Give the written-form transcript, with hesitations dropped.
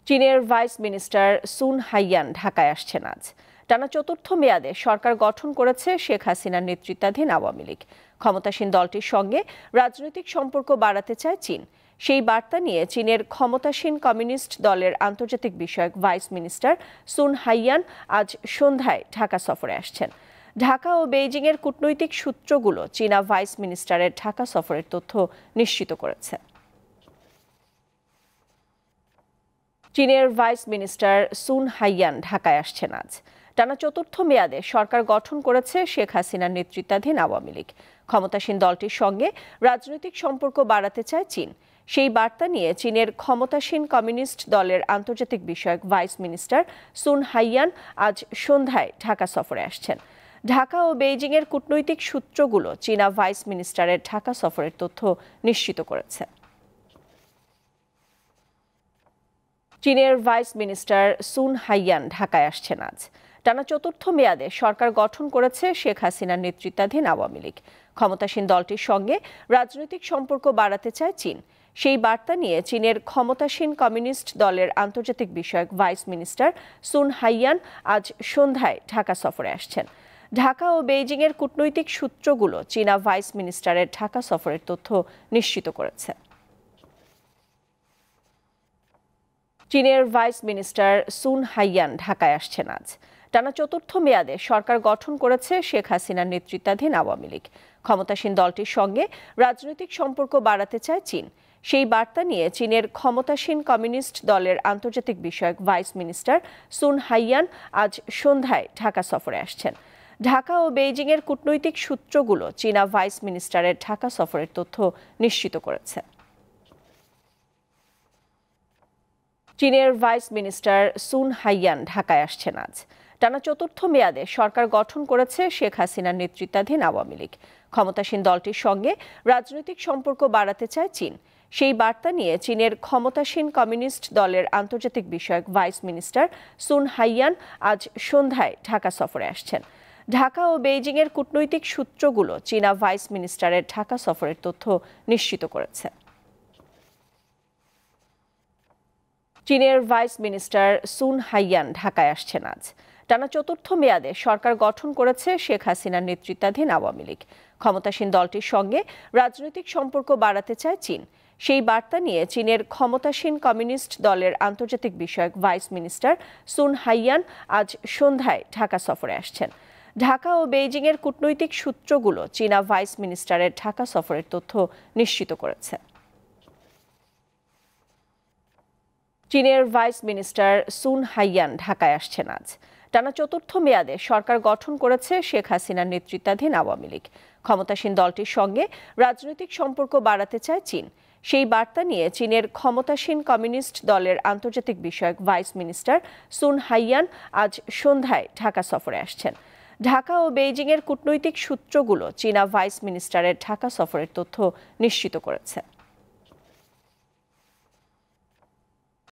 চীনের vice minister সুন Haiyan ঢাকায় আসছেন আজ। টানা চতুর্থ মেয়াদে সরকার গঠন করেছে শেখ হাসিনার নেতৃত্বাধীন আওয়ামী লীগ। ক্ষমতাসীন দলটির সঙ্গে রাজনৈতিক সম্পর্ক বাড়াতে চায় চীন। সেই বার্তা নিয়ে চীনের ক্ষমতাসীন কমিউনিস্ট দলের আন্তর্জাতিক বিষয়ক ভাইস মিনিস্টার সুন হাইয়ান আজ সন্ধ্যায় ঢাকা সফরে আসছেন। ঢাকা ও বেইজিংয়ের কূটনৈতিক সূত্রগুলো চীনা ভাইস মিনিস্টারের ঢাকা সফরের তথ্য নিশ্চিত করেছে। চীনের ভাইস মিনিস্টার সুন হাইয়ান ঢাকায় আসছেন আজ। টানা চতুর্থ মেয়াদে সরকার গঠন করেছে শেখ হাসিনার নেতৃত্বাধীন আওয়ামী লীগ। ক্ষমতাসীন দলটির সঙ্গে রাজনৈতিক সম্পর্ক বাড়াতে চায় চীন। সেই বার্তা নিয়ে চীনের ক্ষমতাসীন কমিউনিস্ট দলের আন্তর্জাতিক বিষয়ক ভাইস মিনিস্টার সুন হাইয়ান আজ সন্ধ্যায় ঢাকা সফরে আসছেন। ঢাকা ও বেইজিংয়ের কূটনৈতিক সূত্রগুলো চীনা ভাইস মিনিস্টারের ঢাকা সফরের তথ্য নিশ্চিত করেছে। চীনের ভাইস মিনিস্টার সুন হাইয়ান ঢাকায় আসছেন আজ। টানা চতুর্থ মেয়াদে সরকার গঠন করেছে শেখ হাসিনার নেতৃত্বাধীন আওয়ামী লীগ। ক্ষমতাসীন দলটির সঙ্গে রাজনৈতিক সম্পর্ক বাড়াতে চায় চীন। সেই বার্তা নিয়ে চীনের ক্ষমতাসীন কমিউনিস্ট দলের আন্তর্জাতিক বিষয়ক ভাইস মিনিস্টার সুন হাইয়ান আজ সন্ধ্যায় ঢাকা সফরে আসছেন। ঢাকা ও বেইজিংয়ের কূটনৈতিক সূত্রগুলো চীনা ভাইস মিনিস্টারের ঢাকা সফরের তথ্য নিশ্চিত করেছে। চীনের ভাইস মিনিস্টার সুন হাইয়ান ঢাকায় আসছেন আজ। টানা চতুর্থ মেয়াদে সরকার গঠন করেছে শেখ হাসিনার নেতৃত্বাধীন আওয়ামী লীগ। ক্ষমতাসীন দলটির সঙ্গে রাজনৈতিক সম্পর্ক বাড়াতে চায় চীন। সেই বার্তা নিয়ে চীনের ক্ষমতাসীন কমিউনিস্ট দলের আন্তর্জাতিক বিষয়ক ভাইস মিনিস্টার সুন হাইয়ান আজ সন্ধ্যায় ঢাকা সফরে আসছেন। ঢাকা ও বেইজিংয়ের কূটনৈতিক সূত্রগুলো চীনা ভাইস মিনিস্টারের ঢাকা সফরের তথ্য নিশ্চিত করেছে। চীনের ভাইস মিনিস্টার সুন হাইয়ান ঢাকায় আসছেন আজ। টানা চতুর্থ মেয়াদে সরকার গঠন করেছে শেখ হাসিনার নেতৃত্বাধীন আওয়ামী লীগ। ক্ষমতাসীন দলটির সঙ্গে রাজনৈতিক সম্পর্ক বাড়াতে চায় চীন। সেই বার্তা নিয়ে চীনের ক্ষমতাসীন কমিউনিস্ট দলের আন্তর্জাতিক বিষয়ক ভাইস মিনিস্টার সুন হাইয়ান আজ সন্ধ্যায় ঢাকা সফরে আসছেন। ঢাকা ও বেইজিংয়ের কূটনৈতিক সূত্রগুলো চীনা ভাইস মিনিস্টারের ঢাকা সফরের তথ্য নিশ্চিত করেছে। চীনের ভাইস মিনিস্টার সুন হাইয়ান ঢাকায় আসছেন আজ। টানা চতুর্থ মেয়াদে সরকার গঠন করেছে শেখ হাসিনার নেতৃত্বাধীন আওয়ামী লীগ। ক্ষমতাসীন দলটির সঙ্গে রাজনৈতিক সম্পর্ক বাড়াতে চায় চীন। সেই বার্তা নিয়ে চীনের ক্ষমতাসীন কমিউনিস্ট দলের আন্তর্জাতিক বিষয়ক ভাইস মিনিস্টার সুন হাইয়ান আজ সন্ধ্যায় ঢাকা সফরে আসছেন। ঢাকা ও বেইজিংয়ের কূটনৈতিক সূত্রগুলো চীনা ভাইস মিনিস্টারের ঢাকা সফরের তথ্য নিশ্চিত করেছে। চীনের ভাইস মিনিস্টার সুন হাইয়ান ঢাকায় আসছেন আজ। টানা চতুর্থ মেয়াদে সরকার গঠন করেছে শেখ হাসিনার নেতৃত্বাধীন আওয়ামী লীগ। ক্ষমতাসীন দলটির সঙ্গে রাজনৈতিক সম্পর্ক বাড়াতে চায় চীন। সেই বার্তা নিয়ে চীনের ক্ষমতাসীন কমিউনিস্ট দলের আন্তর্জাতিক বিষয়ক ভাইস মিনিস্টার সুন হাইয়ান আজ সন্ধ্যায় ঢাকা সফরে আসছেন। ঢাকা ও বেইজিংয়ের কূটনৈতিক সূত্রগুলো চীনা ভাইস মিনিস্টারের ঢাকা সফরের তথ্য নিশ্চিত করেছে।